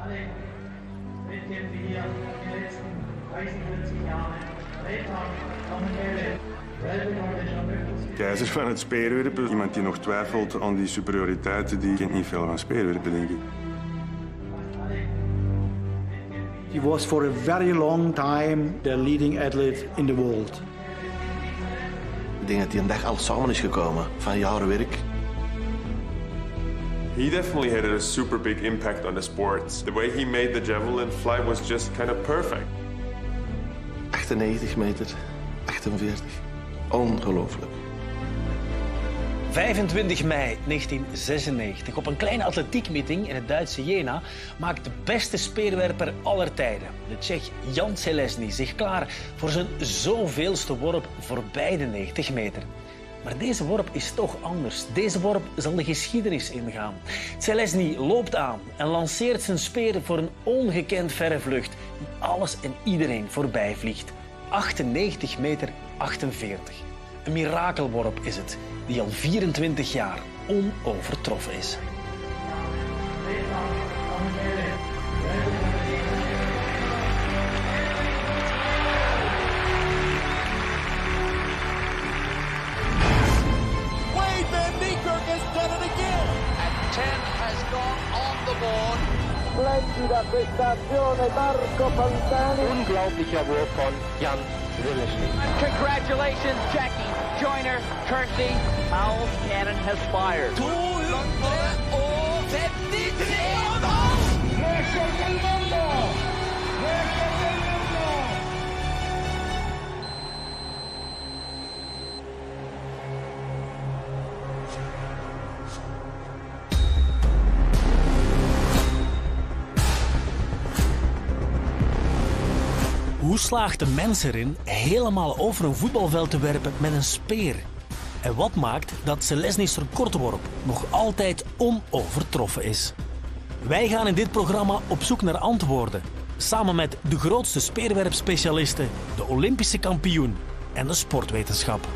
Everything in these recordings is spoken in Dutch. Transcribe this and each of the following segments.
alle Wettkämpfe hier in den letzten 30, 40 Jahren erlebt haben, kommen wir keizer van het speerwerpen. Iemand die nog twijfelt aan die superioriteit, die kent niet veel van speerwerpen, denk ik. He was for a very long time the leading athlete in the world. Ik denk dat hij een dag alles samen is gekomen van jaren werk. He definitely had a super big impact on the sport. The way he made the javelin fly was just kind of perfect. 98 meter, 48. Ongelooflijk. 25 mei 1996. Op een kleine atletiekmeeting in het Duitse Jena maakt de beste speerwerper aller tijden, de Tsjech Jan Selezny, zich klaar voor zijn zoveelste worp voorbij de 90 meter. Maar deze worp is toch anders. Deze worp zal de geschiedenis ingaan. Selezny loopt aan en lanceert zijn speer voor een ongekend verre vlucht die alles en iedereen voorbij vliegt. 98 meter 48. Een mirakelworp is het, die al 24 jaar onovertroffen is. Wade Van Niekerk has done it again. And 10 has gone on the board. Splendida prestazione, Marco Pantani. Unglaublicher Wurf von Jan Selezny. Congratulations, Jackie Joyner Kersey. Howell's cannon has fired. 223. Hoe slaagt de mens erin helemaal over een voetbalveld te werpen met een speer? En wat maakt dat Selezny's recordworp nog altijd onovertroffen is? Wij gaan in dit programma op zoek naar antwoorden. Samen met de grootste speerwerpspecialisten, de Olympische kampioen en de sportwetenschap.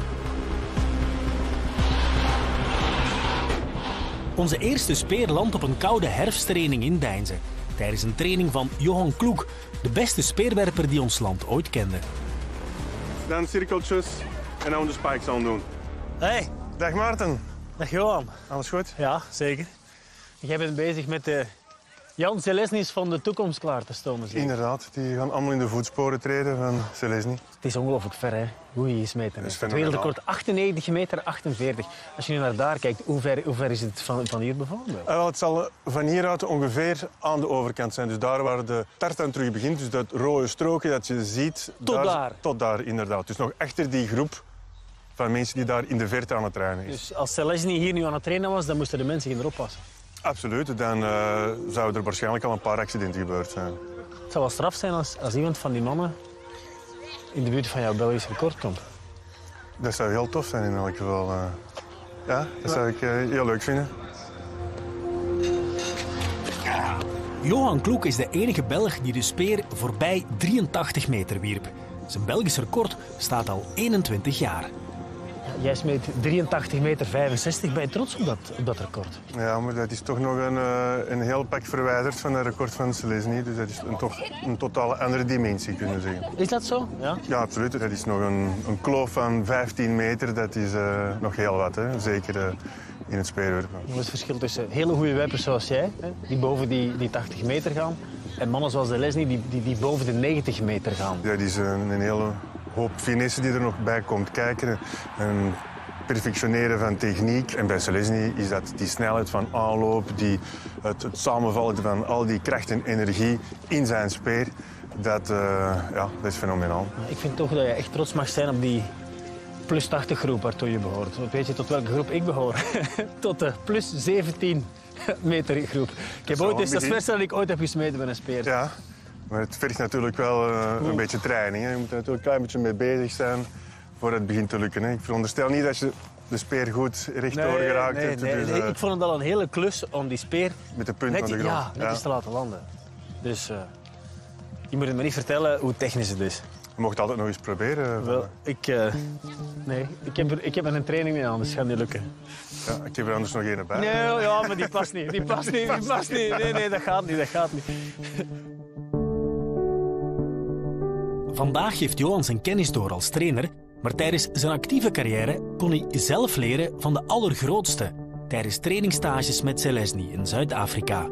Onze eerste speer landt op een koude herfsttraining in Deinze. Tijdens een training van Johan Kloek, de beste speerwerper die ons land ooit kende. Dan cirkeltjes en dan de spikes aan doen. Hey. Dag Maarten. Dag Johan. Alles goed? Ja, zeker. Jij bent bezig met de Jan Selezny's van de toekomst klaar te stomen. Zeker? Inderdaad, die gaan allemaal in de voetsporen treden van Selezny. Het is ongelooflijk ver, hè? Hoe je is meten. Het wereldrecord 98 meter 48. Als je nu naar daar kijkt, hoe ver is het van hier bijvoorbeeld? Het zal van hieruit ongeveer aan de overkant zijn. Dus daar waar de tartan terug begint, dus dat rode strookje dat je ziet... Tot daar, inderdaad. Dus nog achter die groep van mensen die daar in de verte aan het trainen is. Dus als Selezny hier nu aan het trainen was, dan moesten de mensen geen erop passen? Absoluut. Dan zouden er waarschijnlijk al een paar accidenten gebeurd zijn. Het zou wel straf zijn als iemand van die mannen in de buurt van jouw Belgisch record komt. Dat zou heel tof zijn in elk geval. Ja, dat zou ik heel leuk vinden. Johan Kloek is de enige Belg die de speer voorbij 83 meter wierp. Zijn Belgisch record staat al 21 jaar. Jij smeet 83 meter 65. Ben je trots op dat record? Ja, maar dat is toch nog een heel pak verwijderd van het record van Selezny. Dus dat is toch een totale andere dimensie, kunnen zeggen. Is dat zo? Ja, ja absoluut. Dat is nog een kloof van 15 meter. Dat is nog heel wat, hè. Zeker in het speerwerpen. Er is het verschil tussen hele goede werpers zoals jij, hè, die boven die 80 meter gaan, en mannen zoals Selezny die boven de 90 meter gaan. Dat is een hele hoop finesse die er nog bij komt kijken. Een perfectioneren van techniek. En bij Selezny is dat die snelheid van aanloop, het samenvallen van al die kracht en energie in zijn speer. Dat is fenomenaal. Ik vind toch dat je echt trots mag zijn op die plus 80 groep waartoe je behoort. Want weet je tot welke groep ik behoor? Tot de plus 17 meter groep. Dat is het verste dat ik ooit heb gesmeten met een speer. Ja, maar het vergt natuurlijk wel een beetje training. Hè. Je moet er natuurlijk een klein beetje mee bezig zijn voordat het begint te lukken. Hè. Ik veronderstel niet dat je de speer goed rechtdoor geraakt hebt. Nee, ik vond het al een hele klus om die speer met de punt van de grond netjes te laten landen. Dus je moet het me niet vertellen hoe technisch het is. Je mocht altijd nog eens proberen. Wel, nee, ik heb een training mee aan, dus het gaat niet lukken. Ja, ik heb er anders nog één bij. Nee, ja, maar die past niet. Nee, dat gaat niet. Vandaag geeft Johan zijn kennis door als trainer, maar tijdens zijn actieve carrière kon hij zelf leren van de allergrootste tijdens trainingsstages met Zelezny in Zuid-Afrika.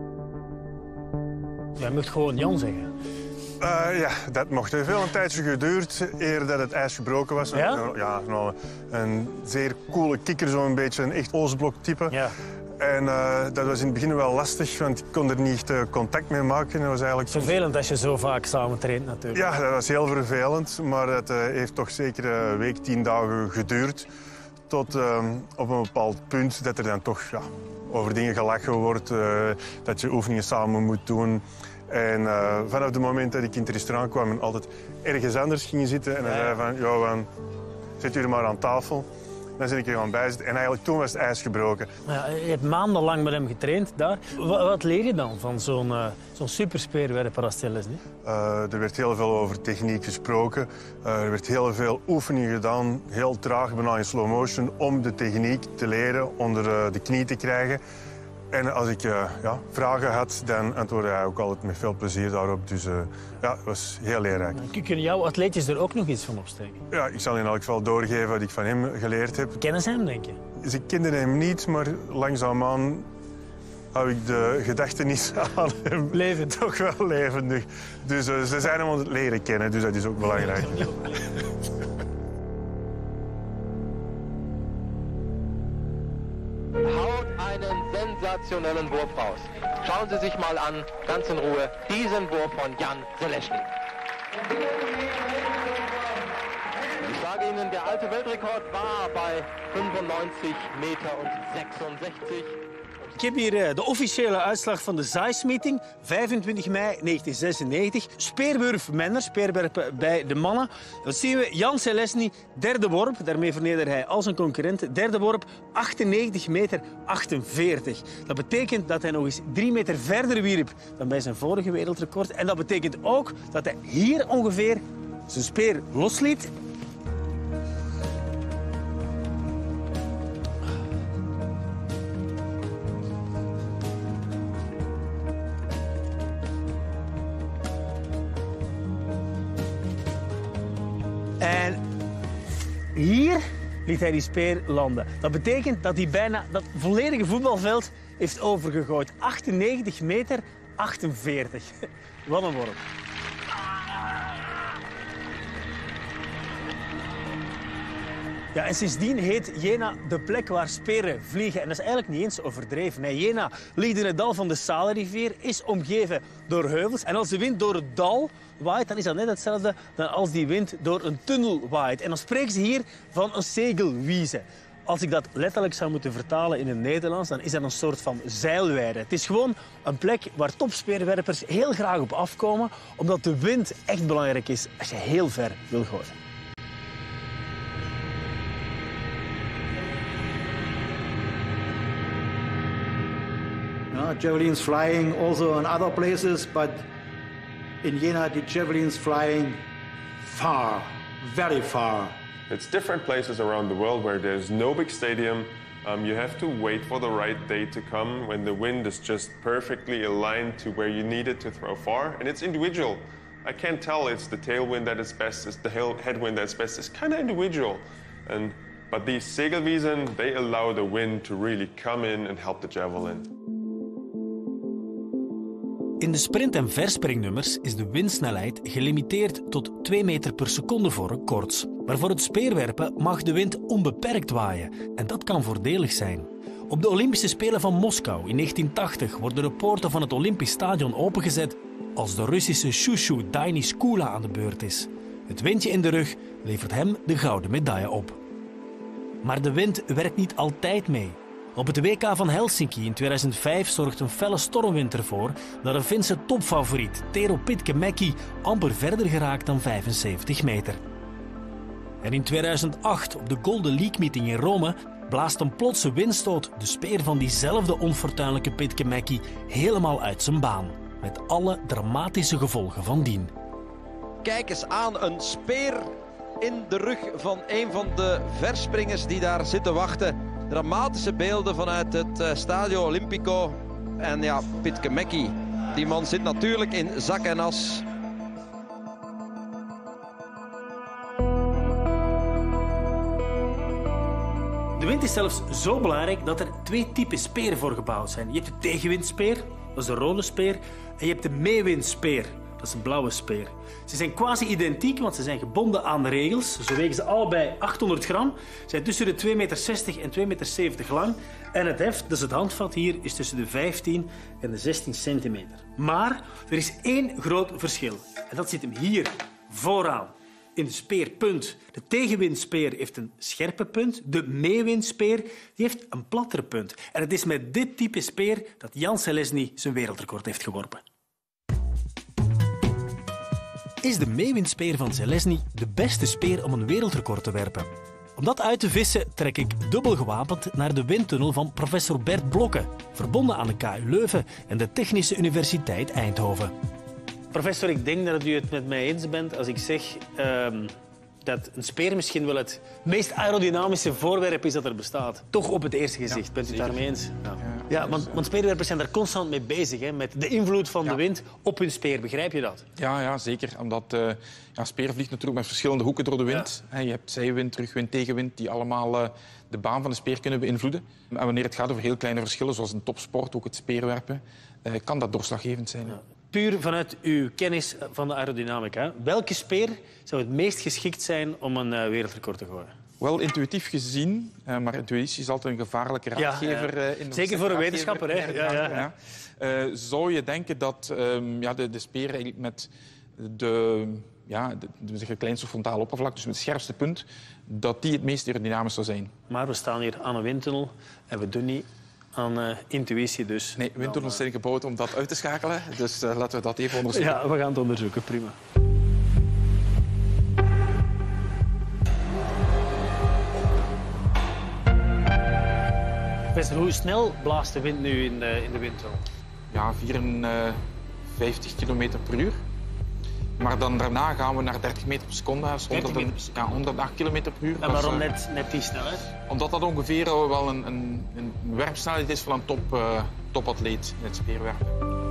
Jij moet gewoon Jan zeggen. Ja, dat mocht. Het heeft wel een tijdje geduurd eer dat het ijs gebroken was. Ja? Ja, nou, een zeer coole kikker, zo'n beetje een echt Oostblok type. Ja. En dat was in het begin wel lastig, want ik kon er niet contact mee maken. Dat was eigenlijk Vervelend als je zo vaak samen traint natuurlijk. Ja, dat was heel vervelend, maar het heeft toch zeker een week, 10 dagen geduurd. Tot op een bepaald punt dat er dan toch over dingen gelachen wordt, dat je oefeningen samen moet doen. En vanaf het moment dat ik in het restaurant kwam en altijd ergens anders ging zitten en dan zei van, Johan, zet jullie maar aan tafel. Dan zit ik er gewoon bij zitten. En eigenlijk toen was het ijs gebroken. Ja, je hebt maandenlang met hem getraind daar. Wat leer je dan van zo'n superspeerwerper als Zelezny? Er werd heel veel over techniek gesproken. Er werd heel veel oefening gedaan, heel traag, bijna in slow motion, om de techniek te leren, onder de knie te krijgen. En als ik vragen had, dan antwoordde hij ook altijd met veel plezier daarop. Dus het was heel leerrijk. Kunnen jouw atleetjes er ook nog iets van opsteken? Ja, ik zal in elk geval doorgeven wat ik van hem geleerd heb. Kennen ze hem, denk je? Ze kenden hem niet, maar langzaamaan hou ik de gedachtenis aan hem levend. Toch wel levendig. Dus ze zijn hem aan het leren kennen, dus dat is ook belangrijk. Haut einen sensationellen Wurf raus. Schauen Sie sich mal an, ganz in Ruhe, diesen Wurf von Jan Zelezny. Ich sage Ihnen, der alte Weltrekord war bei 95,66 Meter. Ik heb hier de officiële uitslag van de Zeiss-meeting, 25 mei 1996. Speerwurf-menner, speerwerpen bij de mannen. Dat zien we, Jan Zelezny, derde worp. Daarmee vernederde hij al zijn concurrenten. Derde worp, 98,48 meter. Dat betekent dat hij nog eens 3 meter verder wierp dan bij zijn vorige wereldrecord. En dat betekent ook dat hij hier ongeveer zijn speer losliet. En hier liet hij die speer landen. Dat betekent dat hij bijna dat volledige voetbalveld heeft overgegooid. 98,48 meter. Wat een worp. Ja, en sindsdien heet Jena de plek waar speren vliegen. En dat is eigenlijk niet eens overdreven. Nee, Jena ligt in het dal van de Saalerivier, is omgeven door heuvels. En als de wind door het dal waait, dan is dat net hetzelfde dan als die wind door een tunnel waait. En dan spreken ze hier van een segelwiese. Als ik dat letterlijk zou moeten vertalen in het Nederlands, dan is dat een soort van zeilweide. Het is gewoon een plek waar topspeerwerpers heel graag op afkomen, omdat de wind echt belangrijk is als je heel ver wil gooien. Javelins flying also in other places, but in Jena the javelins flying far, very far. It's different places around the world where there's no big stadium. You have to wait for the right day to come when the wind is just perfectly aligned to where you need it to throw far. And it's individual. I can't tell it's the tailwind that is best, it's the headwind that's best. It's kind of individual. But these segelwiesen, they allow the wind to really come in and help the javelin. In de sprint- en verspringnummers is de windsnelheid gelimiteerd tot 2 meter per seconde voor records. Maar voor het speerwerpen mag de wind onbeperkt waaien. En dat kan voordelig zijn. Op de Olympische Spelen van Moskou in 1980 worden de poorten van het Olympisch Stadion opengezet als de Russische shushu Dainis Kula aan de beurt is. Het windje in de rug levert hem de gouden medaille op. Maar de wind werkt niet altijd mee. Op het WK van Helsinki in 2005 zorgt een felle stormwind ervoor dat een Finse topfavoriet, Tero Pitkämäki, amper verder geraakt dan 75 meter. En in 2008, op de Golden League meeting in Rome, blaast een plotse windstoot de speer van diezelfde onfortuinlijke Pitkämäki helemaal uit zijn baan. Met alle dramatische gevolgen van dien. kijk eens aan, een speer in de rug van een van de verspringers die daar zitten wachten. Dramatische beelden vanuit het Stadio Olimpico. En ja, Pitke Mäki, die man zit natuurlijk in zak en as. De wind is zelfs zo belangrijk dat er 2 typen speren voor gebouwd zijn. Je hebt de tegenwindspeer, dat is de rode speer, en je hebt de meewindspeer, dat is een blauwe speer. Ze zijn quasi identiek, want ze zijn gebonden aan regels. Zo wegen ze allebei 800 gram, zijn tussen de 2,60 meter en 2,70 meter lang. En het heft, dus het handvat hier, is tussen de 15 en de 16 centimeter. Maar er is 1 groot verschil. En dat zit hem hier, vooraan. In de speerpunt. De tegenwindspeer heeft een scherpe punt. De meewindspeer die heeft een plattere punt. En het is met dit type speer dat Jan Selesny zijn wereldrecord heeft geworpen. Is de meewindspeer van Selesny de beste speer om een wereldrecord te werpen? Om dat uit te vissen trek ik dubbel gewapend naar de windtunnel van professor Bert Blokke, verbonden aan de KU Leuven en de Technische Universiteit Eindhoven. Professor, ik denk dat u het met mij eens bent als ik zeg dat een speer misschien wel het meest aerodynamische voorwerp is dat er bestaat. Toch op het eerste gezicht. Ja, bent u het daarmee eens? Ja, want speerwerpers zijn daar constant mee bezig, hè, met de invloed van de wind op hun speer. Begrijp je dat? Ja, zeker. Omdat speer vliegt natuurlijk met verschillende hoeken door de wind. Ja. Je hebt zijwind, terugwind, tegenwind, die allemaal de baan van de speer kunnen beïnvloeden. En wanneer het gaat over heel kleine verschillen, zoals een topsport, ook het speerwerpen, kan dat doorslaggevend zijn. Ja. Puur vanuit uw kennis van de aerodynamica, welke speer zou het meest geschikt zijn om een wereldrecord te gooien? Wel, intuïtief gezien, maar intuïtie is altijd een gevaarlijke raadgever. Zeker voor een wetenschapper. Hè? Zou je denken dat de speer eigenlijk met de kleinste frontale oppervlak, dus met het scherpste punt, dat die het meest aerodynamisch zou zijn. Maar we staan hier aan een windtunnel en we doen niet aan intuïtie dus. Nee, windtunnels zijn gebouwd om dat uit te schakelen. Dus laten we dat even onderzoeken. Ja, we gaan het onderzoeken. Prima. Professor, hoe snel blaast de wind nu in de windtunnel? Ja, 54 kilometer per uur. Maar dan daarna gaan we naar 30 meter per seconde. 108 kilometer per uur. En waarom net die snelheid? Omdat dat ongeveer wel een werpsnelheid is van een topatleet in het speerwerpen.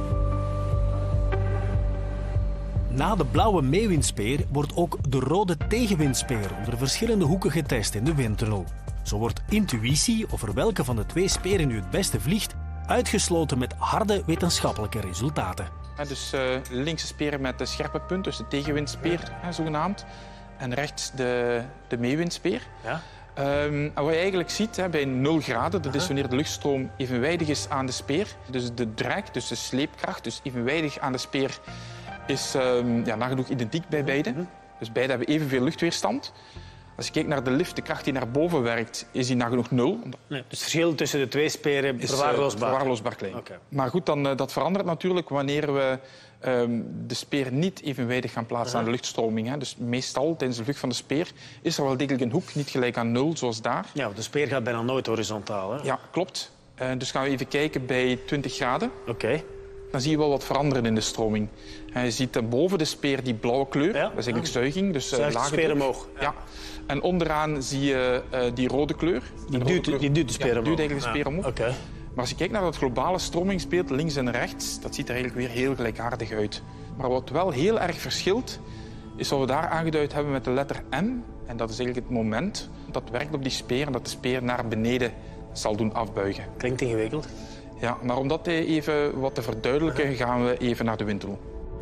Na de blauwe meewindspeer wordt ook de rode tegenwindspeer onder verschillende hoeken getest in de windtunnel. Zo wordt intuïtie over welke van de 2 speren nu het beste vliegt uitgesloten met harde wetenschappelijke resultaten. Dus links de speer met de scherpe punt, dus de tegenwindspeer zogenaamd. En rechts de meewindspeer. Ja. En wat je eigenlijk ziet bij 0 graden, dat is wanneer de luchtstroom evenwijdig is aan de speer. Dus de drag, dus de sleepkracht, dus evenwijdig aan de speer, is nagenoeg identiek bij beide. Dus beide hebben evenveel luchtweerstand. Als je kijkt naar de lift, de kracht die naar boven werkt, is die nagenoeg 0. Nee, dus het verschil tussen de 2 speren is verwaarloosbaar klein. Okay. Maar goed, dat verandert natuurlijk wanneer we de speer niet evenwijdig gaan plaatsen aan de luchtstroming. Hè. Dus meestal, tijdens de vlucht van de speer, is er wel degelijk een hoek, niet gelijk aan 0, zoals daar. Ja, de speer gaat bijna nooit horizontaal. Hè? Ja, klopt. Dus gaan we even kijken bij 20 graden. Oké. Dan zie je wel wat veranderen in de stroming. Je ziet boven de speer die blauwe kleur, dat is eigenlijk zuiging. Dus zuigt de speer omhoog. Ja. En onderaan zie je die rode kleur. Die duwt de speer omhoog. Die duwt eigenlijk de speer omhoog. Okay. Maar als je kijkt naar dat globale stromingsbeeld links en rechts, dat ziet er eigenlijk weer heel gelijkaardig uit. Maar wat wel heel erg verschilt, is wat we daar aangeduid hebben met de letter M. En dat is eigenlijk het moment dat werkt op die speer en dat de speer naar beneden zal doen afbuigen. Klinkt ingewikkeld. Ja, maar om dat even wat te verduidelijken, gaan we even naar de windtunnel.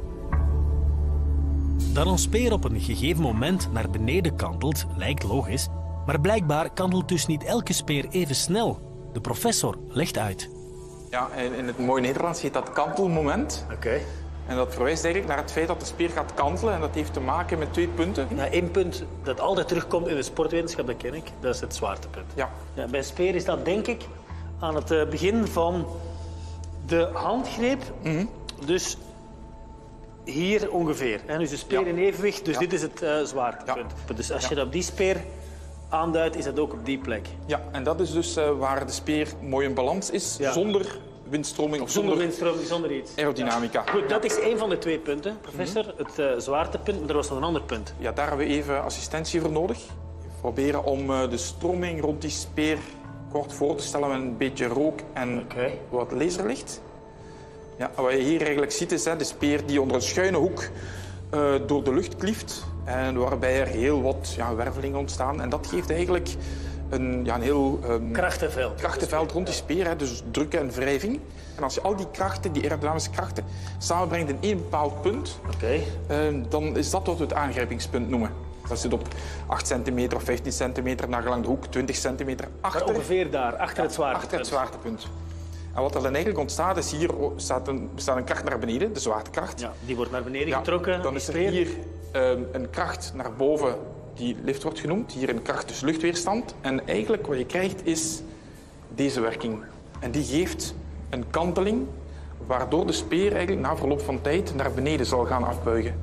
Dat een speer op een gegeven moment naar beneden kantelt, lijkt logisch. Maar blijkbaar kantelt dus niet elke speer even snel. De professor legt uit. Ja, in het mooie Nederlands heet dat kantelmoment. Oké. En dat verwijst eigenlijk naar het feit dat de speer gaat kantelen. En dat heeft te maken met 2 punten. Ja, 1 punt dat altijd terugkomt in de sportwetenschap, dat ken ik. Dat is het zwaartepunt. Ja. Bij een speer is dat, denk ik, aan het begin van de handgreep. Dus hier ongeveer. Dus de speer in evenwicht, dus dit is het zwaartepunt. Ja. Dus als je dat op die speer aanduidt, is dat ook op die plek. Ja, en dat is dus waar de speer mooi in balans is, zonder windstroming of Zonder windstroming, zonder iets. aerodynamica. Goed, dat is één van de twee punten, professor. Het zwaartepunt, maar er was nog een ander punt. Ja, daar hebben we even assistentie voor nodig. Proberen om de stroming rond die speer kort voor te stellen met een beetje rook en wat laserlicht. Ja, wat je hier eigenlijk ziet is de speer die onder een schuine hoek door de lucht klieft. En waarbij er heel wat wervelingen ontstaan. En dat geeft eigenlijk een heel krachtenveld rond die speer. Dus druk en wrijving. En als je al die krachten, die aerodynamische krachten, samenbrengt in één bepaald punt, dan is dat wat we het aangrijpingspunt noemen. Dat zit op 8 centimeter of 15 centimeter, nagelang de hoek, 20 centimeter achter. Maar ongeveer daar, achter het zwaartepunt. Achter het zwaartepunt. En wat er dan eigenlijk ontstaat, is hier staat een kracht naar beneden, de zwaartekracht. Ja, die wordt naar beneden getrokken. Dan is er hier een kracht naar boven, die lift wordt genoemd. Hier een kracht, dus luchtweerstand. En eigenlijk wat je krijgt, is deze werking. En die geeft een kanteling, waardoor de speer eigenlijk na verloop van tijd naar beneden zal gaan afbuigen.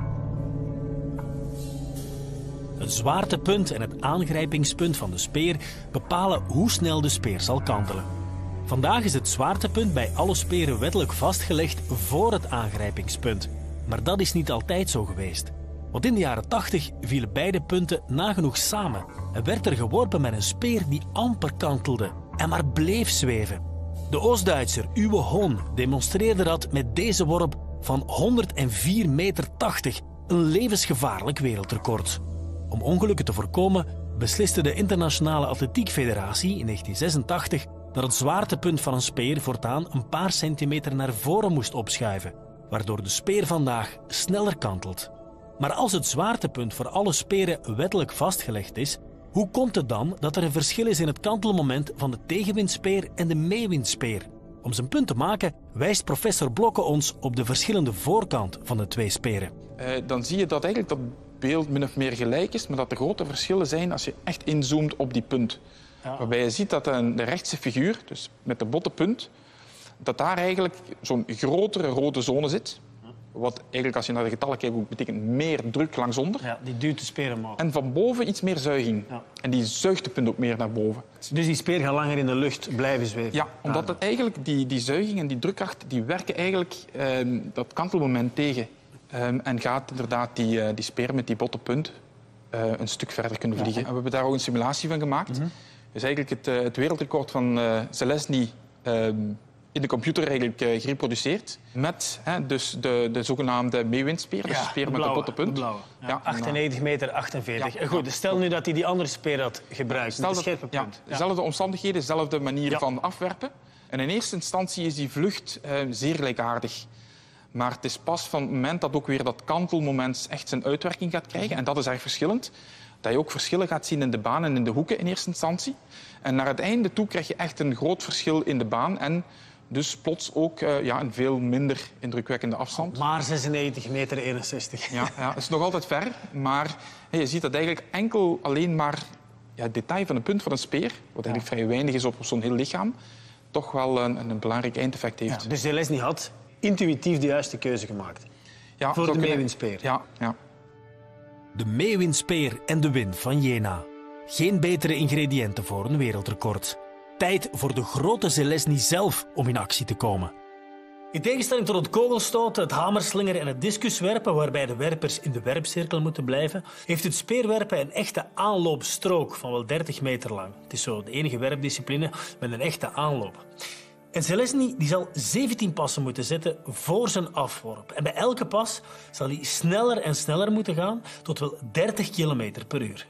Het zwaartepunt en het aangrijpingspunt van de speer bepalen hoe snel de speer zal kantelen. Vandaag is het zwaartepunt bij alle speren wettelijk vastgelegd voor het aangrijpingspunt. Maar dat is niet altijd zo geweest. Want in de jaren 80 vielen beide punten nagenoeg samen en werd er geworpen met een speer die amper kantelde en maar bleef zweven. De Oost-Duitser Uwe Hohn demonstreerde dat met deze worp van 104,80 meter, een levensgevaarlijk wereldrecord. Om ongelukken te voorkomen besliste de Internationale Atletiek Federatie in 1986 dat het zwaartepunt van een speer voortaan een paar centimeter naar voren moest opschuiven, waardoor de speer vandaag sneller kantelt. Maar als het zwaartepunt voor alle speren wettelijk vastgelegd is, hoe komt het dan dat er een verschil is in het kantelmoment van de tegenwindspeer en de meewindspeer? Om zijn punt te maken wijst professor Blokke ons op de verschillende voorkant van de twee speren. Dan zie je dat eigenlijk dat beeld min of meer gelijk is, maar dat er grote verschillen zijn als je echt inzoomt op die punt. Ja. Waarbij je ziet dat de rechtse figuur, dus met de botte punt, dat daar eigenlijk zo'n grotere rode zone zit. Wat eigenlijk, als je naar de getallen kijkt, betekent meer druk langsonder. Ja, die duwt de speer omhoog. En van boven iets meer zuiging. Ja. En die zuigt de punt ook meer naar boven. Dus die speer gaat langer in de lucht blijven zweven? Ja, omdat het eigenlijk die zuiging en die drukkracht, die werken eigenlijk dat kantelmoment tegen. En gaat inderdaad die speer met die botte punt een stuk verder kunnen vliegen. En we hebben daar ook een simulatie van gemaakt. Dus eigenlijk het wereldrecord van Zelezny in de computer eigenlijk gereproduceerd. Met dus de zogenaamde meewindspeer, dus de speer met de botte punt. Ja, 98,48 meter. Ja. Goed, dus stel nu dat hij die andere speer had gebruikt, met de scherpe punt. Dezelfde omstandigheden, dezelfde manier van afwerpen. En in eerste instantie is die vlucht zeer gelijkaardig. Maar het is pas van het moment dat ook weer dat kantelmoment echt zijn uitwerking gaat krijgen, en dat is erg verschillend, dat je ook verschillen gaat zien in de baan en in de hoeken in eerste instantie. En naar het einde toe krijg je echt een groot verschil in de baan en dus plots ook een veel minder indrukwekkende afstand. Maar 96,61 meter. Ja, dat is nog altijd ver, maar je ziet dat eigenlijk enkel alleen maar het detail van een punt van een speer, wat eigenlijk vrij weinig is op zo'n heel lichaam, toch wel een belangrijk eindeffect heeft. Ja, dus Zelezny had intuïtief de juiste keuze gemaakt. Ja, voor de meewindspeer. Ja. De meewindspeer en de wind van Jena. Geen betere ingrediënten voor een wereldrecord. Tijd voor de grote Zelezny zelf om in actie te komen. In tegenstelling tot het kogelstoten, het hamerslingeren en het discuswerpen, waarbij de werpers in de werpcirkel moeten blijven, heeft het speerwerpen een echte aanloopstrook van wel 30 meter lang. Het is zo de enige werpdiscipline met een echte aanloop. En Zelezny zal 17 passen moeten zetten voor zijn afworp. En bij elke pas zal hij sneller en sneller moeten gaan, tot wel 30 kilometer per uur.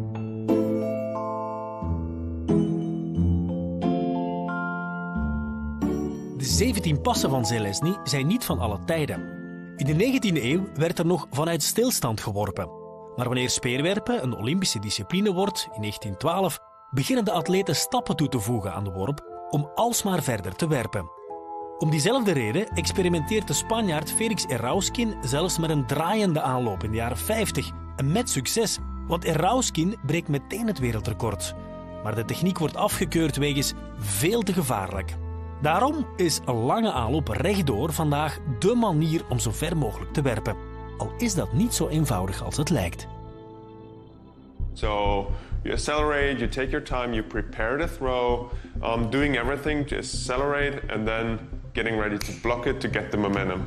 De 17 passen van Zelezny zijn niet van alle tijden. In de 19e eeuw werd er nog vanuit stilstand geworpen. Maar wanneer speerwerpen een Olympische discipline wordt, in 1912, beginnen de atleten stappen toe te voegen aan de worp om alsmaar verder te werpen. Om diezelfde reden experimenteert de Spanjaard Felix Erauskin zelfs met een draaiende aanloop in de jaren 50. En met succes, want Erauskin breekt meteen het wereldrecord. Maar de techniek wordt afgekeurd wegens veel te gevaarlijk. Daarom is een lange aanloop rechtdoor vandaag dé manier om zo ver mogelijk te werpen. Al is dat niet zo eenvoudig als het lijkt. So You accelerate, you take your time, you prepare the throw, doing everything to accelerate and then getting ready to block it to get the momentum.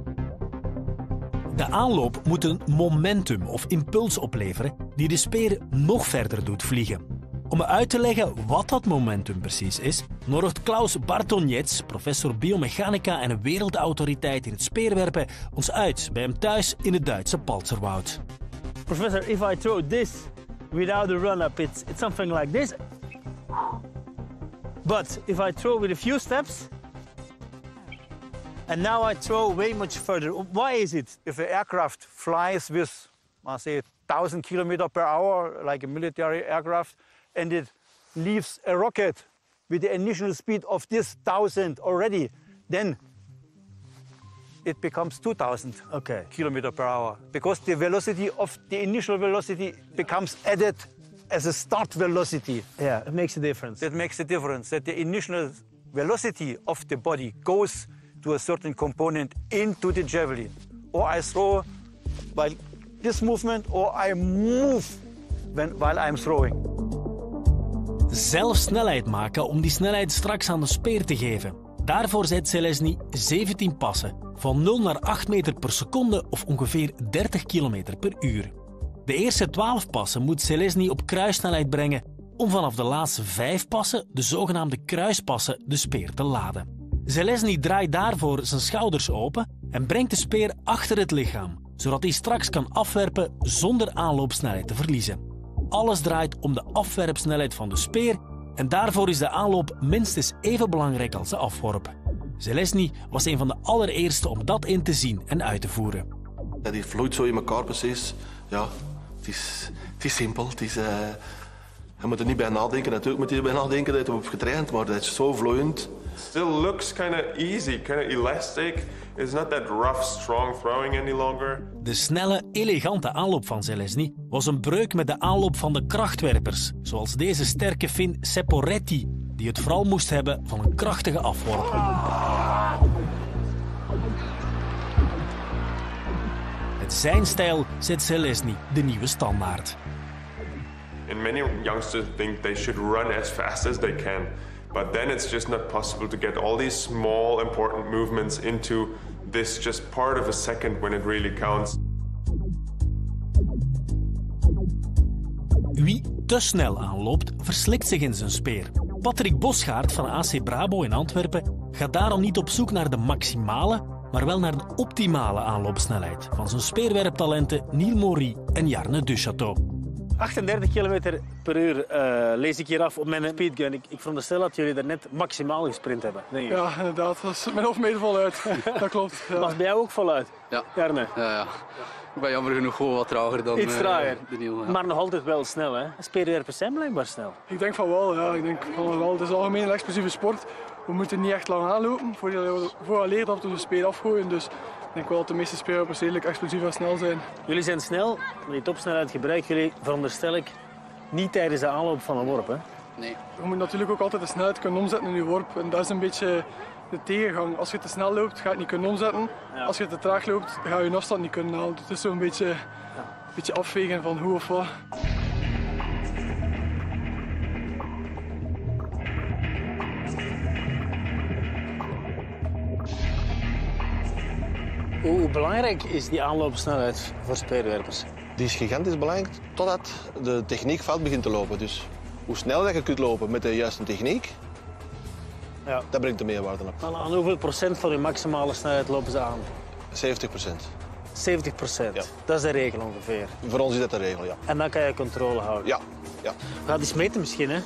De aanloop moet een momentum of impuls opleveren die de speer nog verder doet vliegen. Om me uit te leggen wat dat momentum precies is, nodigt Klaus Bartonets, professor biomechanica en een wereldautoriteit in het speerwerpen, ons uit bij hem thuis in het Duitse Palzerwoud. Professor, if I throw this without a run-up, it's something like this. But if I throw with a few steps, and now I throw way much further. Why is it? If an aircraft flies with, say, 1,000 kilometers per hour, like a military aircraft, and it leaves a rocket with the initial speed of this 1,000 already, then it becomes 2,000 kilometers per hour. Because the velocity of the initial velocity becomes added as a start velocity. Yeah, it makes a difference. That makes a difference, that the initial velocity of the body goes to a certain component into the javelin. Or I throw by this movement, or I move while I'm throwing. Zelf snelheid maken om die snelheid straks aan de speer te geven. Daarvoor zet Zelezny 17 passen, van 0 naar 8 meter per seconde of ongeveer 30 kilometer per uur. De eerste 12 passen moet Zelezny op kruissnelheid brengen om vanaf de laatste 5 passen, de zogenaamde kruispassen, de speer te laden. Zelezny draait daarvoor zijn schouders open en brengt de speer achter het lichaam, zodat hij straks kan afwerpen zonder aanloopsnelheid te verliezen. Alles draait om de afwerpsnelheid van de speer en daarvoor is de aanloop minstens even belangrijk als de afworp. Zelezny was een van de allereerste om dat in te zien en uit te voeren. Ja, die vloeit zo in elkaar precies. Ja, het is simpel. Je moet er niet bij nadenken. Natuurlijk moet je erbij nadenken dat je hebt getraind, maar dat is zo vloeiend. Still looks kind of easy, kind of elastic. It's not that rough, strong throwing any longer. De snelle, elegante aanloop van Zelezny was een breuk met de aanloop van de krachtwerpers, zoals deze sterke Fin Sepporetti, die het vooral moest hebben van een krachtige afworp. Met zijn stijl zet Zelezny de nieuwe standaard. And many youngsters think they should run as fast as they can. But then it's just not possible to get all these small, important movements into this just part of a second when it really counts. Wie te snel aanloopt, verslikt zich in zijn speer. Patrick Bosgaard van AC Brabo in Antwerpen gaat daarom niet op zoek naar de maximale, maar wel naar de optimale aanloopsnelheid van zijn speerwerptalenten Neil Maury en Jarne Duchateau. 38 km per uur lees ik hier af op mijn speedgun. Ik veronderstel dat jullie er net maximaal gesprint hebben. Denk ik. Ja, inderdaad. Dat is mijn hoofdmeter voluit. Dat klopt. Ja. Was het bij jou ook voluit? Ja. Jarne? Ja. Ik ben jammer genoeg gewoon wat trager dan iets trager. De Niel. Ja. Maar nog altijd wel snel, hè? Speerwerpers zijn blijkbaar snel. Ik denk van wel, ja. Ik denk van wel. Het is algemeen een explosieve sport. We moeten niet echt lang aanlopen vooraleer dat we de speer afgooien. Dus ik denk wel dat de meeste speerwerpers redelijk explosief en snel zijn. Jullie zijn snel, maar die topsnelheid gebruiken jullie, veronderstel ik, niet tijdens de aanloop van een worp, hè? Nee. Je moet natuurlijk ook altijd de snelheid kunnen omzetten in je worp. En dat is een beetje de tegengang. Als je te snel loopt, ga je het niet kunnen omzetten. Ja. Als je te traag loopt, ga je je afstand niet kunnen halen. Het is zo'n beetje afwegen van hoe of wat. Hoe belangrijk is die aanloopsnelheid voor speerwerpers? Die is gigantisch belangrijk totdat de techniek fout begint te lopen. Dus hoe sneller je kunt lopen met de juiste techniek, dat brengt de meerwaarde op. Aan hoeveel procent van je maximale snelheid lopen ze aan? 70%. 70%? Ja. Dat is de regel ongeveer? Voor ons is dat de regel, ja. En dan kan je controle houden? Ja. We gaan eens meten misschien, hè?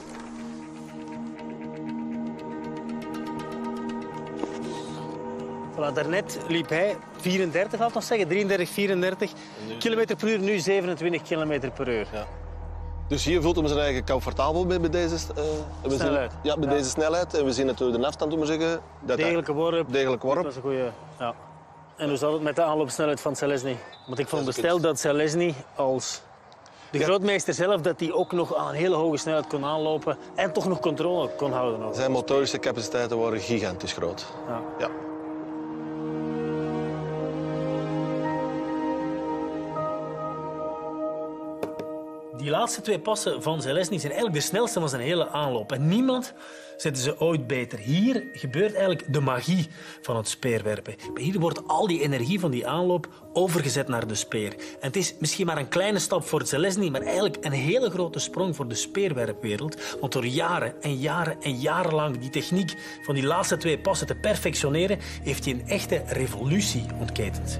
Voilà, daarnet liep hij 34, laat ons zeggen, 33, 34 kilometer per uur, nu 27 kilometer per uur. Ja. Dus hier voelt hij zich eigenlijk comfortabel met deze snelheid. Deze snelheid. En we zien natuurlijk de afstand, om te zeggen. Degelijke worp. Dat is een goede. Ja. En hoe zat het met de aanloopsnelheid van Zelezny? Want ik veronderstel dat Zelezny als de grootmeester zelf, dat hij ook nog aan een hele hoge snelheid kon aanlopen en toch nog controle kon houden. Zijn motorische capaciteiten waren gigantisch groot. Ja. Die laatste 2 passen van Zelezny zijn eigenlijk de snelste van zijn hele aanloop. En niemand zette ze ooit beter. Hier gebeurt eigenlijk de magie van het speerwerpen. Hier wordt al die energie van die aanloop overgezet naar de speer. En het is misschien maar een kleine stap voor Zelezny, maar eigenlijk een hele grote sprong voor de speerwerpwereld. Want door jaren en jaren en jaren lang die techniek van die laatste 2 passen te perfectioneren, heeft hij een echte revolutie ontketend.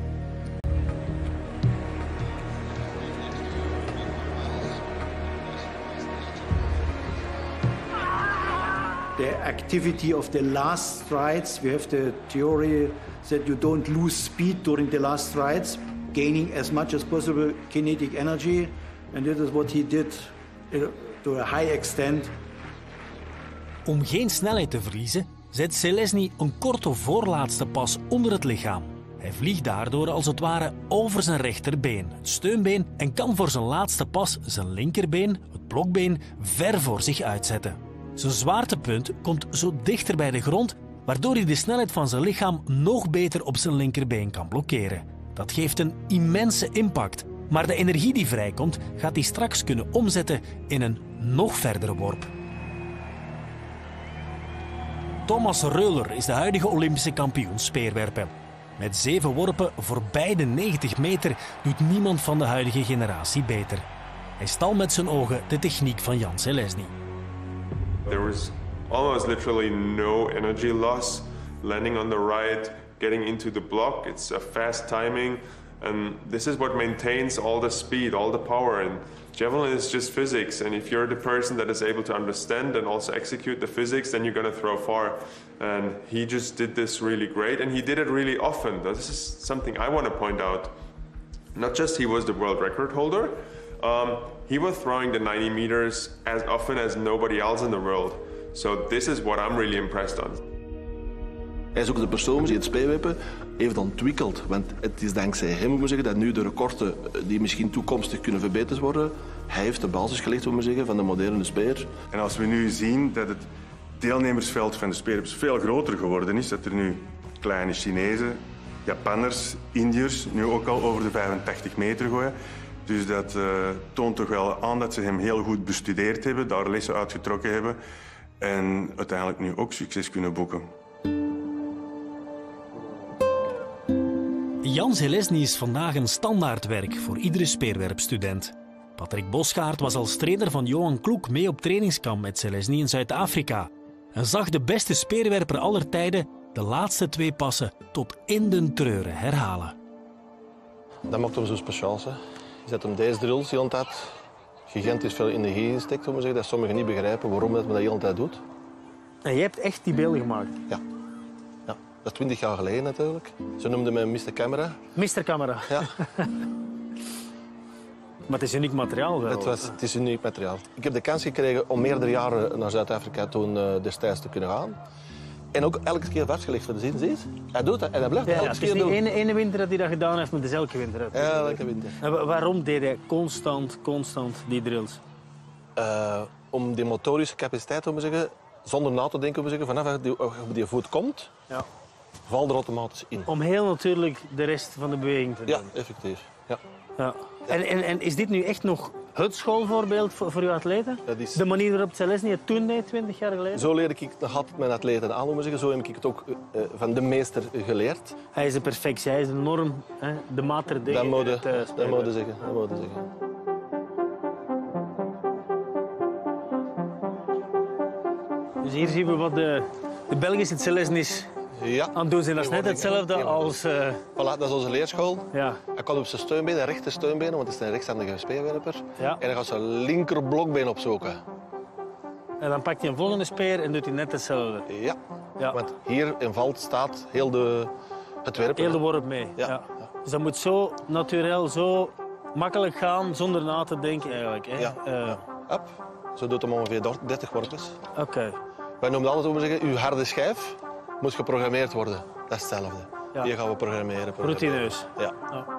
The activity of the last strides, we have the theory that you don't lose speed during the last strides, gaining as much as possible kinetic energy, and that is what he did to a high extent. Om geen snelheid te verliezen, zet Zelezny een korte voorlaatste pas onder het lichaam. Hij vliegt daardoor als het ware over zijn rechterbeen, het steunbeen, en kan voor zijn laatste pas zijn linkerbeen, het blokbeen, ver voor zich uitzetten. Zijn zwaartepunt komt zo dichter bij de grond, waardoor hij de snelheid van zijn lichaam nog beter op zijn linkerbeen kan blokkeren. Dat geeft een immense impact, maar de energie die vrijkomt gaat hij straks kunnen omzetten in een nog verdere worp. Thomas Röhler is de huidige Olympische kampioen speerwerpen. Met 7 worpen voorbij de 90 meter doet niemand van de huidige generatie beter. Hij stal met zijn ogen de techniek van Jan Zelezny. There was almost literally no energy loss. Landing on the right, getting into the block, it's a fast timing. And this is what maintains all the speed, all the power. And javelin is just physics. And if you're the person that is able to understand and also execute the physics, then you're going to throw far. And he just did this really great. And he did it really often. This is something I want to point out. Not just he was the world record holder, he was throwing the 90 meters as often as nobody else in the world. So this is what I'm really impressed on. Hij is ook de persoon die het speerwerpen heeft ontwikkeld. Want het is dankzij hem, moet ik zeggen, dat nu de recorden die misschien toekomstig kunnen verbeterd worden, hij heeft de basis gelegd, moet ik zeggen, van de moderne speer. En als we nu zien dat het deelnemersveld van de speerwerpers veel groter geworden is, dat er nu kleine Chinezen, Japanners, Indiërs nu ook al over de 85 meter gooien. Dus dat toont toch wel aan dat ze hem heel goed bestudeerd hebben, daar lessen uitgetrokken hebben en uiteindelijk nu ook succes kunnen boeken. Jan Zelezny is vandaag een standaardwerk voor iedere speerwerpstudent. Patrick Bosgaard was als trainer van Johan Kloek mee op trainingskamp met Zelezny in Zuid-Afrika en zag de beste speerwerper aller tijden de laatste 2 passen tot in den treuren herhalen. Dat maakt hem zo speciaal. Hè. Je zet hem deze drills de hele tijd gigantisch veel energie insteekt, dat sommigen niet begrijpen waarom dat men dat de hele tijd doet. En je hebt echt die beelden gemaakt? Ja. Dat is 20 jaar geleden natuurlijk. Ze noemden mij Mr. Camera. Mr. Camera? Ja. Maar het is uniek materiaal wel? Het is uniek materiaal. Ik heb de kans gekregen om meerdere jaren naar Zuid-Afrika toen destijds te kunnen gaan. En ook elke keer vastgelegd voor de zin, zie je? Hij doet dat en hij blijft elke keer doen. Het is niet ene winter dat hij dat gedaan heeft, maar het is elke winter. Ja, elke winter. En waarom deed hij constant die drills? Om die motorische capaciteit, zeggen, zonder na te denken, zeggen, vanaf die voet komt, valt er automatisch in. Om heel natuurlijk de rest van de beweging te doen. Ja, effectief. Ja. En is dit nu echt nog het schoolvoorbeeld voor uw atleten? Dat is... De manier waarop Zelezny het toen deed, 20 jaar geleden? Zo leer ik nog altijd mijn atleten aan, zeggen. Zo heb ik het ook van de meester geleerd. Hij is de perfectie, hij is de norm, de mater dei. Dat moet je zeggen. Dus hier zien we wat de Belgische Zelezny's aan het doen zijn. Dat is net hetzelfde als... Voilà, dat is onze leerschool. Ja. Hij komt op zijn steunbeen, een rechter steunbeen, want het is een rechtshandige speerwerper. Ja. En dan gaat zijn linker blokbeen opzoeken. En dan pakt hij een volgende speer en doet hij net hetzelfde. Ja. Want hier in valt staat heel het werpen. Heel de worp mee. Ja. Dus dat moet zo natuurlijk, zo makkelijk gaan, zonder na te denken eigenlijk. Hè? Up. Zo doet hem ongeveer 30 worpjes. Oké. Wij noemen altijd, hoe we zeggen, uw harde schijf moet geprogrammeerd worden. Dat is hetzelfde. Ja. Hier gaan we programmeren. Routineus. Ja.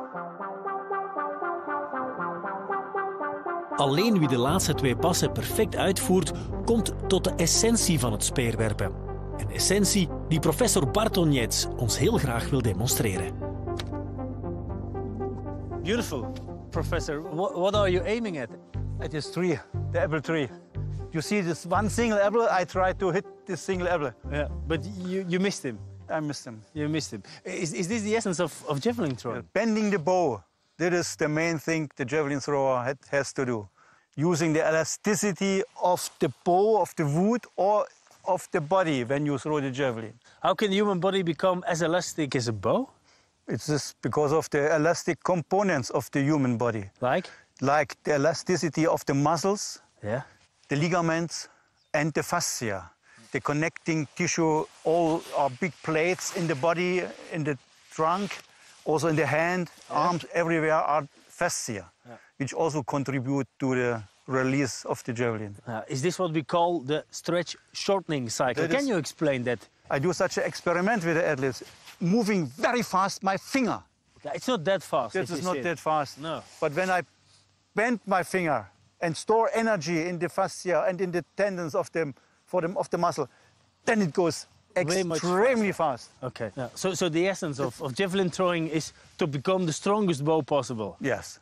Alleen wie de laatste 2 passen perfect uitvoert, komt tot de essentie van het speerwerpen. Een essentie die professor Bartonets ons heel graag wil demonstreren. Beautiful, professor. What are you aiming at? It is tree, the apple tree. You see this one single apple, I try to hit this single apple. Yeah, but you missed him. I missed him. You missed him. Is this the essence of javelin throwing? Bending the bow, that is the main thing the javelin thrower has to do. Using the elasticity of the bow, of the wood, or of the body when you throw the javelin. How can the human body become as elastic as a bow? It's just because of the elastic components of the human body. Like? Like the elasticity of the muscles, yeah, the ligaments, and the fascia. The connecting tissue, all are big plates in the body, in the trunk, also in the hand, arms, everywhere are fascia, which also contribute to the release of the javelin. Is this what we call the stretch shortening cycle? Can you explain that? I do such an experiment with the athletes, moving very fast my finger. Yeah, it's not that fast. This is not that fast. No. But when I bend my finger and store energy in the fascia and in the tendons of the muscle, then it goes extremely fast. Okay. Yeah. So the essence of javelin throwing is to become the strongest bow possible. Yes.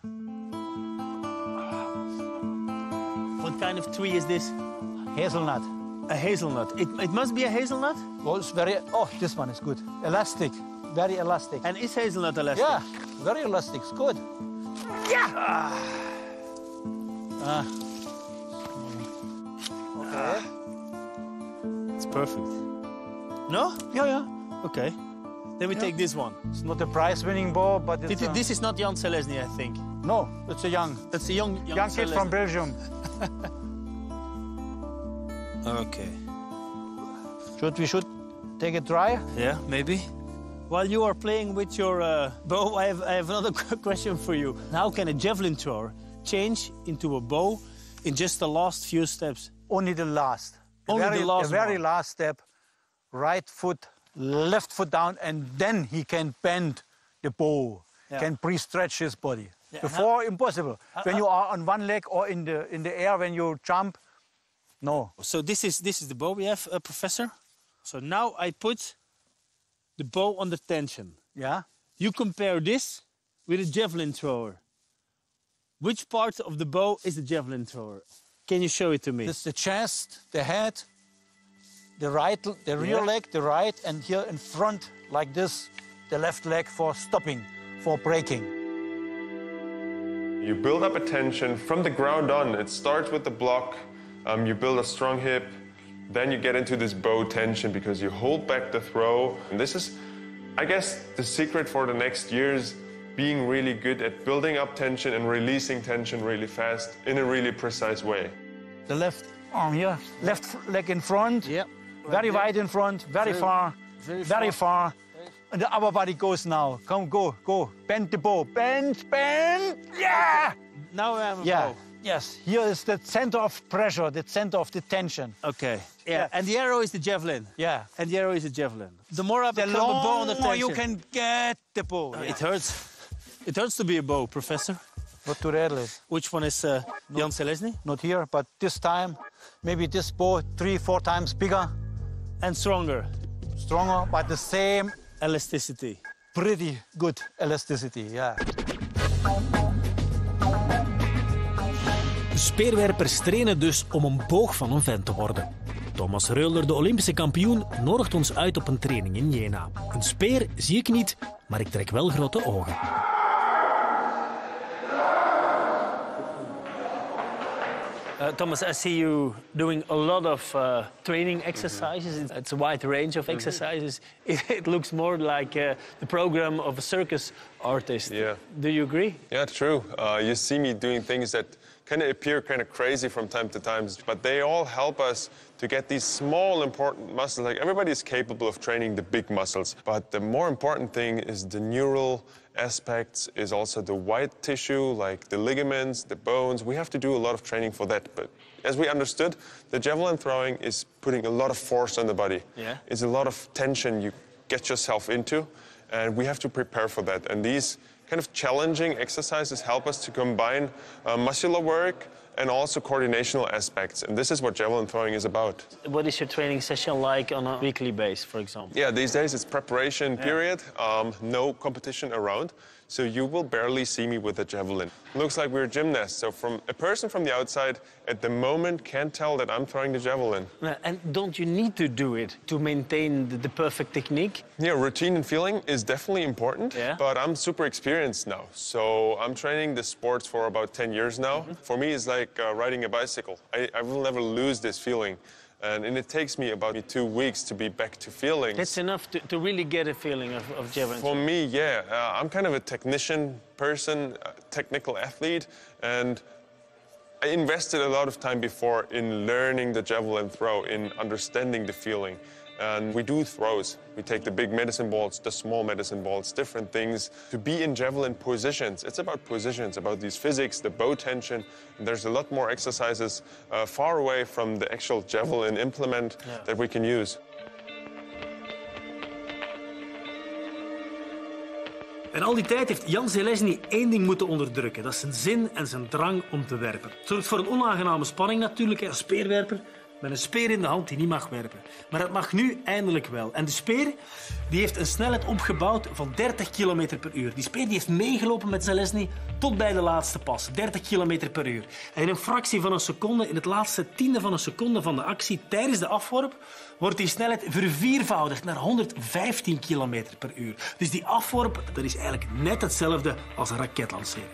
What kind of tree is this? Hazelnut. A hazelnut. It must be a hazelnut? Well, it's very... Oh, this one is good. Elastic. Very elastic. And is hazelnut elastic? Yeah, very elastic. It's good. Yeah! Okay. It's perfect. No? Yeah. Okay. Then we take this one. It's not a prize-winning bow, but it's... This is not Jan Selesny, I think. No, it's a young... That's a young kid from Belgium. Okay. We should take a try? Yeah, maybe. While you are playing with your bow, I have another question for you. How can a javelin thrower change into a bow in just the last few steps? Only the last. The very last step. Right foot, left foot down, and then he can bend the bow, can pre-stretch his body. Yeah. Before, impossible. When you are on one leg or in the air, when you jump, no. So this is the bow we have, Professor. So now I put the bow under tension. Yeah. You compare this with a javelin thrower. Which part of the bow is the javelin thrower? Can you show it to me? This is the chest, the head, the rear leg, the right, and here in front, like this, the left leg for stopping, for braking. You build up a tension from the ground on. It starts with the block. You build a strong hip. Then you get into this bow tension because you hold back the throw. And this is, I guess, the secret for the next years, being really good at building up tension and releasing tension really fast in a really precise way. The left arm here, left leg in front, very wide in front, very far, very far. And the upper body goes now. Come, go. Bend the bow. Bend. Yeah! Now I have a bow. Yes, here is the center of pressure, the center of the tension. Okay. Yeah. And the arrow is the javelin. Yeah. And the arrow is the javelin. The more I become a bow under tension, you can get the bow. It hurts. It hurts to be a bow, Professor. Not to the athlete. Which one is Jan Selesny? Not here, but this time, maybe this bow 3-4 times bigger. And stronger. Stronger, but the same elasticity. Pretty good elasticity, yeah. De speerwerpers trainen dus om een boog van een vent te worden. Thomas Reuler, de Olympische kampioen, nodigt ons uit op een training in Jena. Een speer zie ik niet, maar ik trek wel grote ogen. Thomas, I see you doing a lot of training exercises. It's a wide range of exercises. It looks more like the program of a circus artist. Yeah. Do you agree? Yeah, true. You see me doing things that kind of appear kind of crazy from time to time, but they all help us to get these small, important muscles. Like, everybody is capable of training the big muscles, but the more important thing is the neural aspects, is also the white tissue, like the ligaments, the bones. We have to do a lot of training for that. But as we understood, the javelin throwing is putting a lot of force on the body. Yeah. It's a lot of tension you get yourself into, and we have to prepare for that. And these kind of challenging exercises help us to combine muscular work and also coordinational aspects. And this is what javelin throwing is about. What is your training session like on a weekly basis, for example? Yeah, these days it's preparation period, no competition around. So you will barely see me with a javelin. Looks like we're gymnasts. So from a person from the outside at the moment can't tell that I'm throwing the javelin. And don't you need to do it to maintain the perfect technique? Yeah, routine and feeling is definitely important, but I'm super experienced now. So I'm training the sports for about 10 years now. For me, it's like riding a bicycle. I will never lose this feeling. And it takes me about 2 weeks to be back to feelings. That's enough to really get a feeling of javelin. For me, yeah. I'm kind of a technician person, a technical athlete, and I invested a lot of time before in learning the javelin throw, in understanding the feeling. And we do throws. We take the big medicine balls, the small medicine balls, different things. To be in javelin positions, it's about positions, about these physics, the bow tension. And there's a lot more exercises far away from the actual javelin implement that we can use. En al die tijd heeft Jan Zelezny één ding moeten onderdrukken. Dat is zijn zin en zijn drang om te werpen. Het zorgt voor een onaangename spanning natuurlijk. Een speerwerper met een speer in de hand die niet mag werpen. Maar dat mag nu eindelijk wel. En de speer die heeft een snelheid opgebouwd van 30 km per uur. Die speer die heeft meegelopen met Zelezny tot bij de laatste pas. 30 km per uur. En in een fractie van een seconde, in het laatste tiende van een seconde van de actie, tijdens de afworp, wordt die snelheid verviervoudigd naar 115 km per uur. Dus die afworp, dat is eigenlijk net hetzelfde als een raketlancering.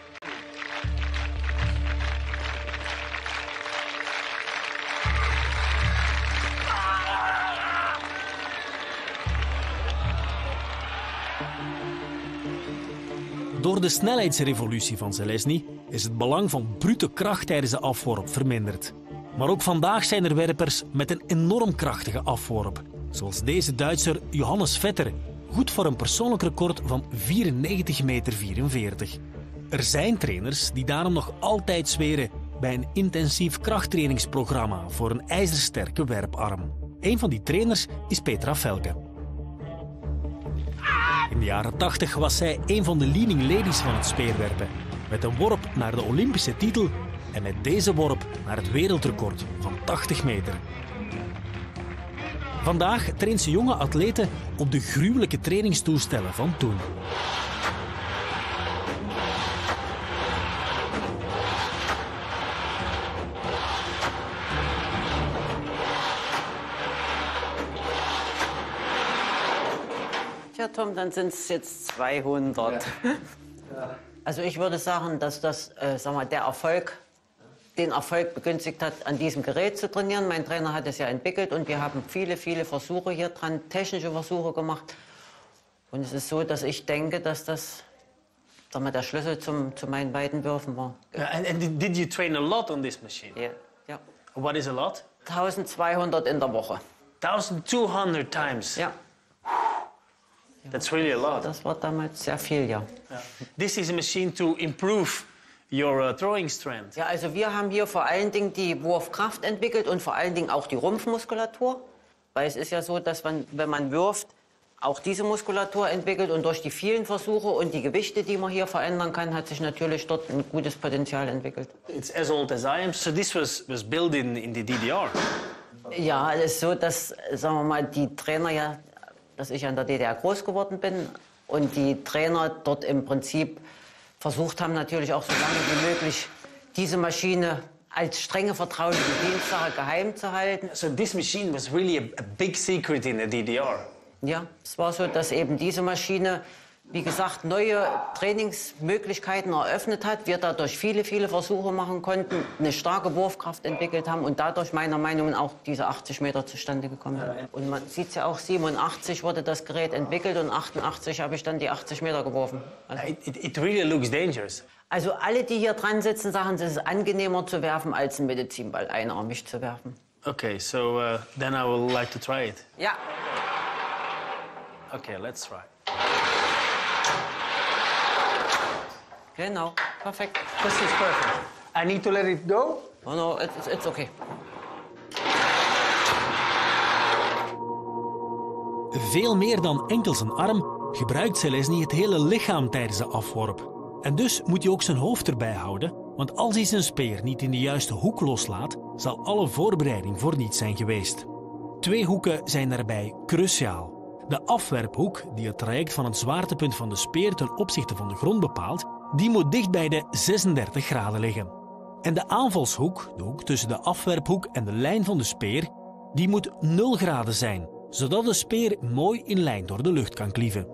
Door de snelheidsrevolutie van Zelezny is het belang van brute kracht tijdens de afworp verminderd. Maar ook vandaag zijn er werpers met een enorm krachtige afworp. Zoals deze Duitser Johannes Vetter, goed voor een persoonlijk record van 94,44 meter. Er zijn trainers die daarom nog altijd zweren bij een intensief krachttrainingsprogramma voor een ijzersterke werparm. Een van die trainers is Petra Velke. In de jaren 80 was zij een van de leading ladies van het speerwerpen. Met een worp naar de Olympische titel en met deze worp naar het wereldrecord van 80 meter. Vandaag traint ze jonge atleten op de gruwelijke trainingstoestellen van toen. Ja, Tom, dann sind es jetzt 200. Ja. Also ich würde sagen, dass das, den Erfolg begünstigt hat, an diesem Gerät zu trainieren. Mein Trainer hat es ja entwickelt und wir haben viele, viele Versuche hier dran, technische Versuche gemacht. Und es ist so, dass ich denke, dass das der Schlüssel zu meinen beiden Würfen war. And did you train a lot on this machine? Ja. Yeah. What is a lot? 1200 in der Woche. 1200 times? Ja. That's really a lot. Das war damals sehr viel, ja. This is a machine to improve your throwing strength. Ja, also wir haben hier vor allen Dingen die Wurfkraft entwickelt und vor allen Dingen auch die Rumpfmuskulatur. Weil es ist ja so, dass man, wenn man wirft, auch diese Muskulatur entwickelt und durch die vielen Versuche und die Gewichte, die man hier verändern kann, hat sich natürlich dort ein gutes Potenzial entwickelt. It's as old as I am, so this was built in the DDR. Ja, es ist so, dass, sagen wir mal, die Trainer ja, dass ich an der DDR groß geworden bin und die Trainer dort im Prinzip versucht haben, natürlich auch so lange wie möglich diese Maschine als strenge vertrauliche Dienstsache geheim zu halten. So this machine was really a big secret in the DDR. Ja, es war so, dass eben diese Maschine, wie gesagt, neue Trainingsmöglichkeiten eröffnet hat. Wir dadurch viele, viele Versuche machen konnten, eine starke Wurfkraft entwickelt haben und dadurch meiner Meinung nach auch diese 80 Meter zustande gekommen sind. Und man sieht es ja auch, 87 wurde das Gerät entwickelt und 88 habe ich dann die 80 Meter geworfen. Also, it really looks dangerous. Also alle, die hier dran sitzen, sagen, es ist angenehmer zu werfen, als einen Medizinball einarmig zu werfen. Okay, so then I would like to try it. Ja. Okay, let's try. Genau, perfect. This is perfect. I need to let it go? Oh no, it's okay. Veel meer dan enkel zijn arm gebruikt Zelezny het hele lichaam tijdens de afworp. En dus moet hij ook zijn hoofd erbij houden Want als hij zijn speer niet in de juiste hoek loslaat, zal alle voorbereiding voor niets zijn geweest. 2 hoeken zijn daarbij cruciaal. De afwerphoek, die het traject van het zwaartepunt van de speer ten opzichte van de grond bepaalt, die moet dicht bij de 36 graden liggen. En de aanvalshoek, de hoek tussen de afwerphoek en de lijn van de speer, die moet 0 graden zijn, zodat de speer mooi in lijn door de lucht kan klieven.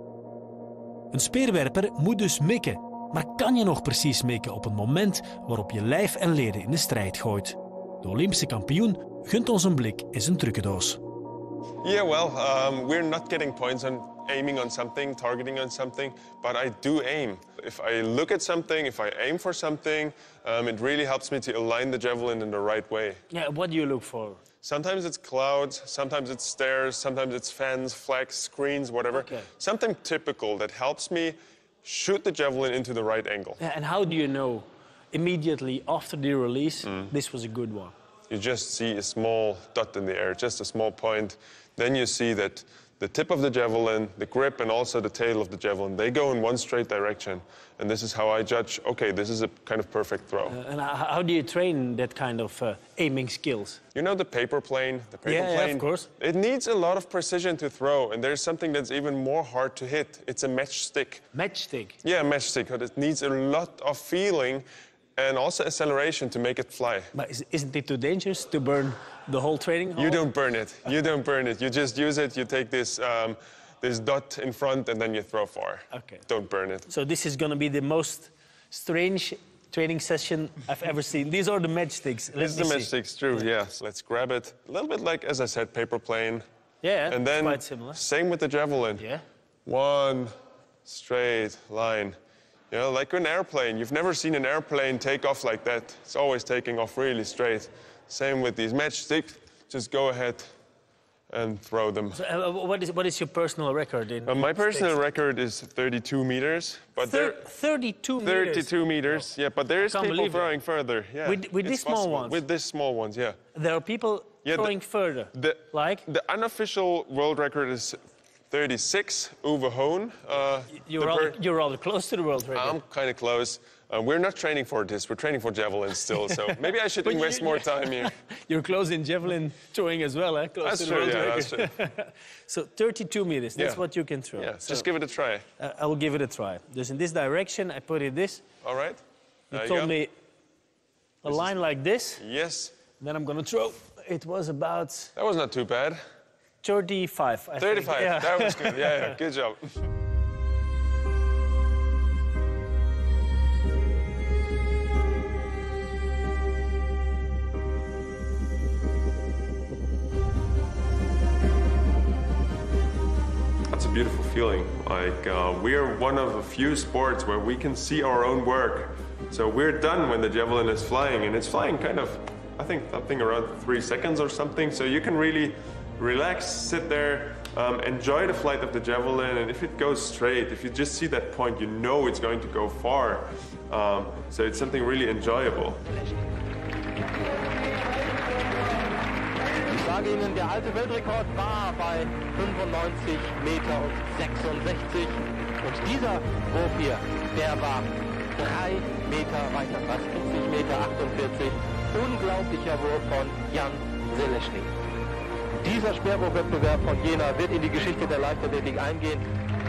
Een speerwerper moet dus mikken, maar kan je nog precies mikken op het moment waarop je lijf en leden in de strijd gooit? De Olympische kampioen gunt ons een blik in zijn trucendoos. Yeah, well, we're not getting points on aiming on something, targeting on something, but I do aim. If I look at something, if I aim for something, it really helps me to align the javelin in the right way. Yeah, what do you look for? Sometimes it's clouds, sometimes it's stairs, sometimes it's fans, flags, screens, whatever. Okay. Something typical that helps me shoot the javelin into the right angle. Yeah, and how do you know immediately after the release this was a good one? You just see a small dot in the air, just a small point. Then you see that the tip of the javelin, the grip, and also the tail of the javelin, they go in one straight direction. And this is how I judge, okay, this is a kind of perfect throw. And how do you train that kind of aiming skills? You know the paper plane? The paper plane? Yeah, of course. It needs a lot of precision to throw, and there's something that's even more hard to hit. It's a matchstick. Matchstick? Yeah, matchstick, but it needs a lot of feeling and also acceleration to make it fly. But isn't it too dangerous to burn the whole training hall? You don't burn it. You don't burn it. You just use it. You take this, this dot in front and then you throw far. Okay. Don't burn it. So this is going to be the most strange training session I've ever seen. These are the matchsticks. This is the matchsticks, true, yes. Let's grab it. A little bit like, as I said, paper plane. Yeah, and then quite similar. Same with the javelin. Yeah. One straight line. You know, like an airplane. You've never seen an airplane take off like that. It's always taking off really straight. Same with these matchsticks. Just go ahead and throw them. So, what is your personal record in my personal record is 32 meters. But 32 meters? 32 meters, yeah. But there is people throwing further. Yeah, with these small ones? With these small ones, yeah. There are people throwing further, like? The unofficial world record is 36, Uwe Hohn. You're rather close to the world record. I'm kind of close. We're not training for this. We're training for javelin still, so maybe I should invest more time here. You're close in javelin throwing as well, eh? Close that's to the true, world yeah, record. that's true. So 32 meters, that's what you can throw. Yeah, so, just give it a try. I will give it a try. Just in this direction, I put it this. All right. You told me a line like this. Yes. Then I'm going to throw. It was about... That was not too bad. 35, I 35, think. Yeah. That was good. Yeah, good job. That's a beautiful feeling. Like, we're one of a few sports where we can see our own work. So we're done when the javelin is flying, and it's flying kind of, I think, something around 3 seconds or something. So you can really relax, sit there, enjoy the flight of the javelin, and if it goes straight, if you just see that point, you know it's going to go far. So it's something really enjoyable. Ich sage Ihnen, der alte Weltrekord war bei 95 Meter und 66. Und dieser Wurf hier, der war 3 Meter weiter, fast 50 Meter 48. Unglaublicher Wurf von Jan Železný. Dieser Speerwurfwettbewerb von Jena wird in die Geschichte der Leichtathletik eingehen.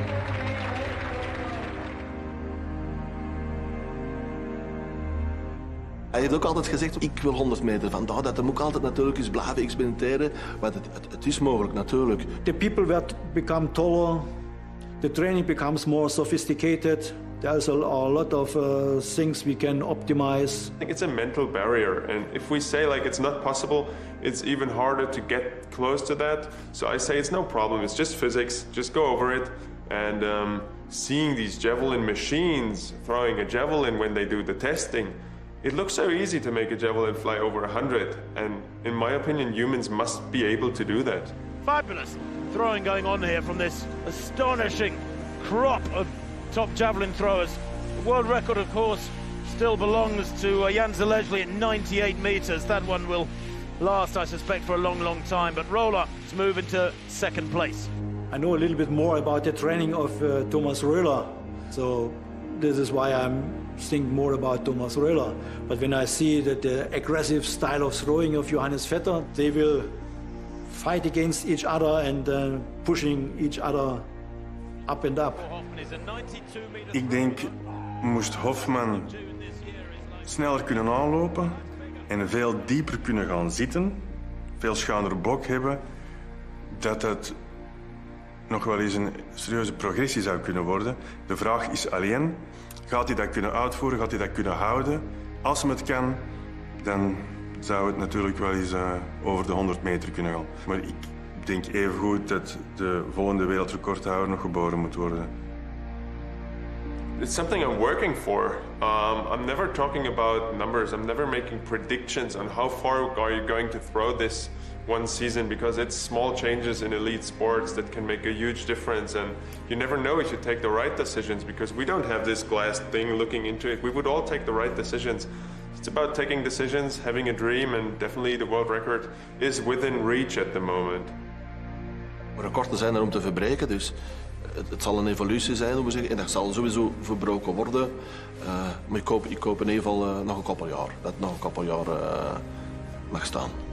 Hij heeft ook altijd gezegd, ik wil 100 meter. Vandaar dat hem ook altijd natuurlijk is blijven experimenteren. Want het is mogelijk, natuurlijk. The people that become taller, the training becomes more sophisticated. There's a lot of things we can optimize. I think it's a mental barrier, and if we say like it's not possible, it's even harder to get close to that. So I say it's no problem, it's just physics, just go over it. And seeing these javelin machines throwing a javelin when they do the testing, it looks so easy to make a javelin fly over 100, and in my opinion, humans must be able to do that. Fabulous throwing going on here from this astonishing crop of top javelin throwers. The world record, of course, still belongs to Jan Železný at 98 meters. That one will last, I suspect, for a long, long time. But Roller to move into second place. I know a little bit more about the training of Thomas Röhler, so this is why I'm think more about Thomas Röhler. But when I see that the aggressive style of throwing of Johannes Vetter, they will fight against each other and pushing each other up and up. Ik denk, moest Hofman sneller kunnen aanlopen en veel dieper kunnen gaan zitten, veel schuiner bok hebben, dat het nog wel eens een serieuze progressie zou kunnen worden. De vraag is alleen, gaat hij dat kunnen uitvoeren, gaat hij dat kunnen houden? Als hem het kan, dan zou het natuurlijk wel eens over de 100 meter kunnen gaan. Maar ik denk evengoed dat de volgende wereldrecordhouder nog geboren moet worden. It's something I'm working for. I'm never talking about numbers. I'm never making predictions on how far are you going to throw this one season, because it's small changes in elite sports that can make a huge difference, and you never know if you take the right decisions, because we don't have this glass thing looking into it. We would all take the right decisions. It's about taking decisions, having a dream, and definitely the world record is within reach at the moment. Records zijn er om te verbreken, dus het zal een evolutie zijn, hoe we zeggen, en dat zal sowieso verbroken worden. Maar ik hoop in ieder geval nog een koppeljaar, dat het nog een koppeljaar mag staan.